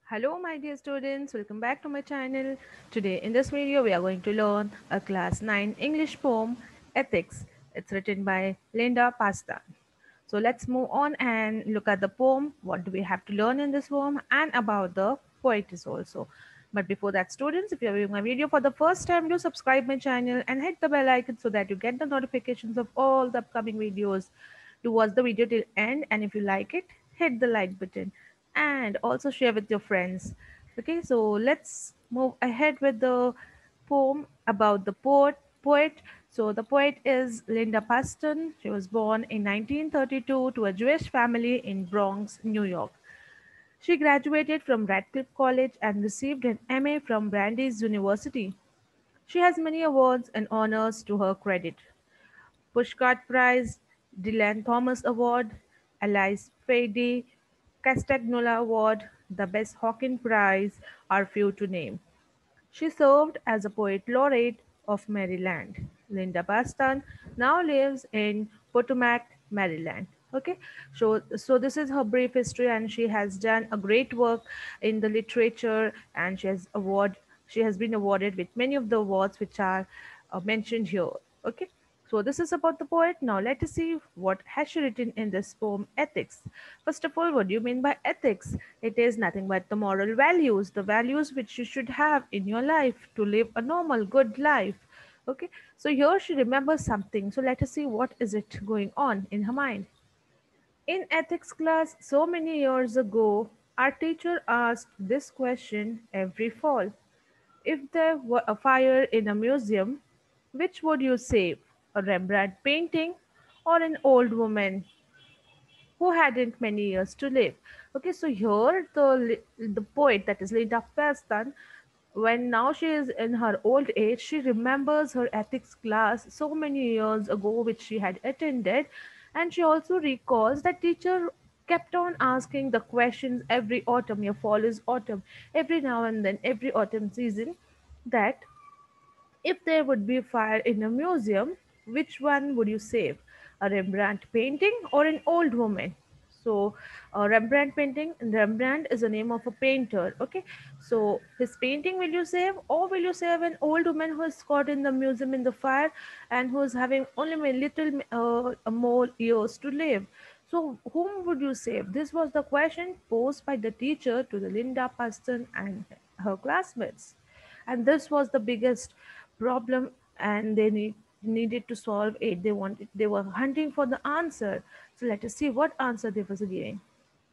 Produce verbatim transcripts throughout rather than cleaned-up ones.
Hello my dear students, welcome back to my channel. Today in this video we are going to learn a class nine English poem, Ethics. It's written by Linda Pastan. So let's move on and look at the poem. What do we have to learn in this poem and about the poetess also. But before that students, if you are viewing my video for the first time, do subscribe my channel and hit the bell icon so that you get the notifications of all the upcoming videos. Do watch the video till end, and if you like it, hit the like button and also share with your friends. Okay, so let's move ahead with the poem about the poet poet So the poet is Linda Paston. She was born in nineteen thirty-two to a Jewish family in Bronx, New York. She graduated from Radcliffe College and received an M A from Brandeis University. She has many awards and honors to her credit: Pushcart Prize, Dylan Thomas Award, Alice Fady, Castagnola Award, the Bess Hawkins Prize are few to name. She served as a poet laureate of Maryland. Linda Bastan now lives in Potomac, Maryland. Okay, so so this is her brief history, and she has done a great work in the literature, and she has award she has been awarded with many of the awards which are uh, mentioned here. Okay, so this is about the poet. Now let us see what has she written in this poem, Ethics. First of all, what do you mean by ethics? It is nothing but the moral values, the values which you should have in your life to live a normal, good life. Okay, so here she remembers something. So let us see what is it going on in her mind. In ethics class so many years ago, our teacher asked this question every fall. If there were a fire in a museum, which would you save? A Rembrandt painting or an old woman who hadn't many years to live? Okay, so here the li- the poet, that is Linda Pastan, when now she is in her old age, she remembers her ethics class so many years ago which she had attended, and she also recalls that teacher kept on asking the questions every autumn. Your fall is autumn, every now and then, every autumn season, that if there would be a fire in a museum, which one would you save? A Rembrandt painting or an old woman? So, a Rembrandt painting, Rembrandt is the name of a painter. Okay, so his painting will you save, or will you save an old woman who is caught in the museum in the fire and who is having only a little uh, more years to live? So, whom would you save? This was the question posed by the teacher to the Linda Paston and her classmates, and this was the biggest problem, and they need, needed to solve it. They wanted they were hunting for the answer. So let us see what answer they was giving.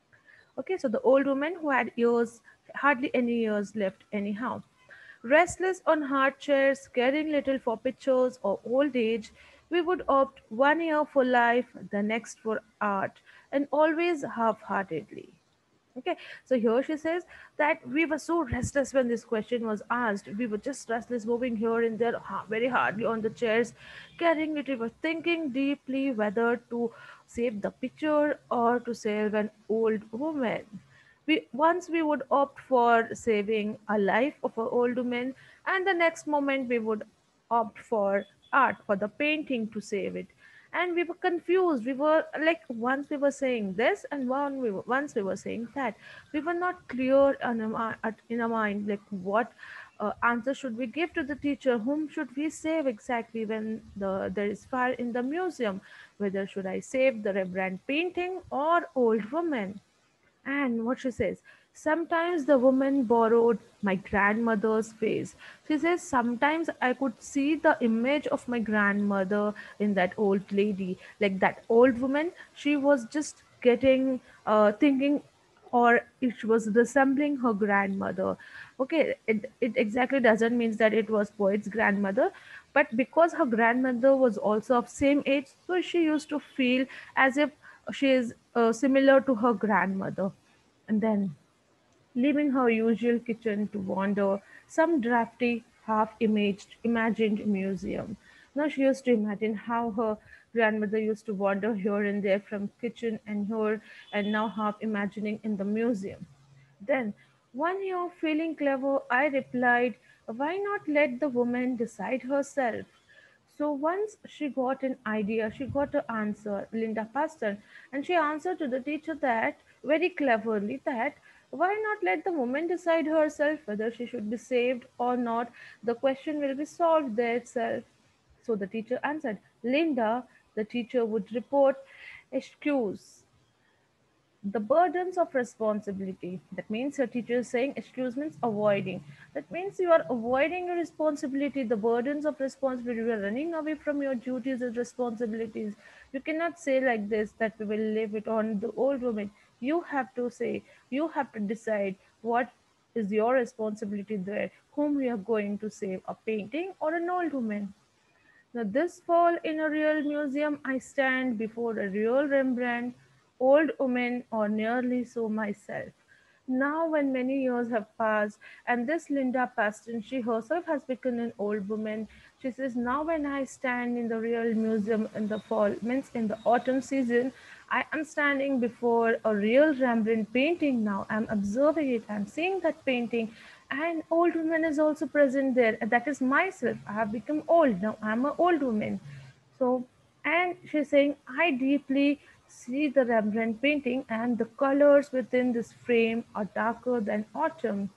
Okay, so the old woman who had years, hardly any years left anyhow, restless on hard chairs, caring little for pictures or old age, we would opt one year for life, the next for art, and always half-heartedly. Okay, so here she says that we were so restless when this question was asked. We were just restless, moving here and there, ha- very hardly on the chairs, carrying it. We were thinking deeply whether to save the picture or to save an old woman. We once we would opt for saving a life of an old woman, and the next moment we would opt for art, for the painting to save it. And we were confused. We were like, once we were saying this, and one we were, once we were saying that. We were not clear in our, mi- at- in our mind, like what uh, answer should we give to the teacher, whom should we save exactly when the there is fire in the museum, whether should I save the Rembrandt painting or old woman. And what she says, sometimes the woman borrowed my grandmother's face. She says, sometimes I could see the image of my grandmother in that old lady. Like that old woman, she was just getting, uh, thinking, or it was resembling her grandmother. Okay, it, it exactly doesn't mean that it was poet's grandmother, but because her grandmother was also of same age, so she used to feel as if she is uh, similar to her grandmother. And then, leaving her usual kitchen to wander some drafty, half-imaged, imagined museum. Now she used to imagine how her grandmother used to wander here and there from kitchen and here, and now half imagining in the museum. Then, one year feeling clever, I replied, why not let the woman decide herself? So once she got an idea, she got an answer, Linda Paston, and she answered to the teacher that very cleverly that Why not let the woman decide herself whether she should be saved or not? The question will be solved there itself. So the teacher answered, Linda, the teacher would report, excuse the burdens of responsibility. That means your teacher is saying excuse means avoiding. That means you are avoiding your responsibility, the burdens of responsibility. You are running away from your duties and responsibilities. You cannot say like this that we will leave it on the old woman. You have to say, you have to decide what is your responsibility there, whom we are going to save, a painting or an old woman. Now, this fall in a real museum, I stand before a real Rembrandt, old woman, or nearly so myself. Now, when many years have passed, and this Linda Paston, she herself has become an old woman, she says, Now, when I stand in the real museum in the fall, means in the autumn season, I am standing before a real Rembrandt painting now. I'm observing it, I'm seeing that painting, and old woman is also present there. That is myself. I have become old now. I'm an old woman. So, and she's saying, I deeply see the Rembrandt painting, and the colors within this frame are darker than autumn,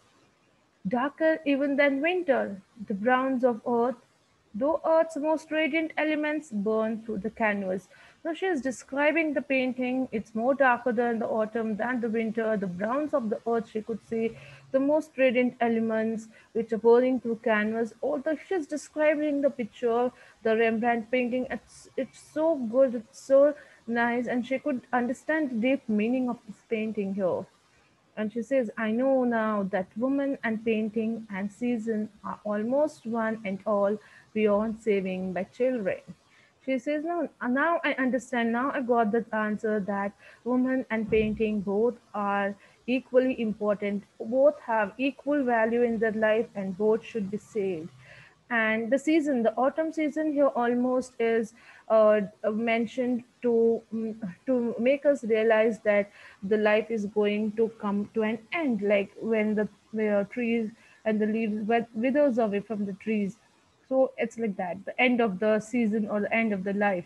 darker even than winter, the browns of earth, though earth's most radiant elements burn through the canvas. Now she is describing the painting. It's more darker than the autumn, than the winter, the browns of the earth she could see, the most radiant elements which are burning through canvas. Although she's describing the picture, the Rembrandt painting, it's it's so good, it's so nice, and she could understand the deep meaning of this painting here. And she says, I know now that woman and painting and season are almost one and all beyond saving by children. She says, no, now I understand, now I got the answer that woman and painting both are equally important, both have equal value in their life, and both should be saved. And the season, the autumn season here almost is uh, mentioned to mm, to make us realize that the life is going to come to an end, like when the uh, trees and the leaves with- withers away from the trees. So it's like that, the end of the season or the end of the life.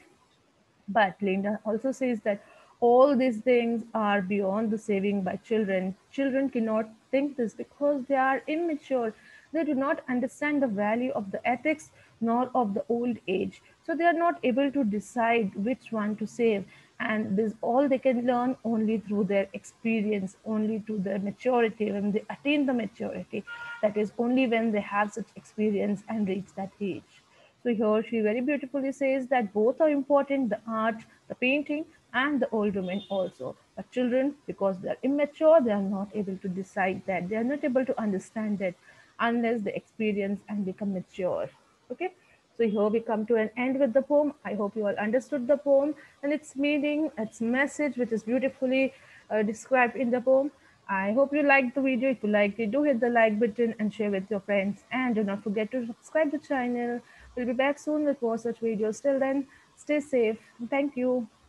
But Linda also says that all these things are beyond the saving by children. Children cannot think this because they are immature. They do not understand the value of the ethics nor of the old age. So they are not able to decide which one to save. And this all they can learn only through their experience, only to their maturity, when they attain the maturity. That is only when they have such experience and reach that age. So here she very beautifully says that both are important, the art, the painting, and the old women also. But children, because they are immature, they are not able to decide that. They are not able to understand that unless they experience and become mature. Okay. So here we come to an end with the poem. I hope you all understood the poem and its meaning, its message, which is beautifully uh, described in the poem. I hope you liked the video. If you liked it, do hit the like button and share with your friends. And do not forget to subscribe the channel. We'll be back soon with more such videos. Till then, stay safe. Thank you.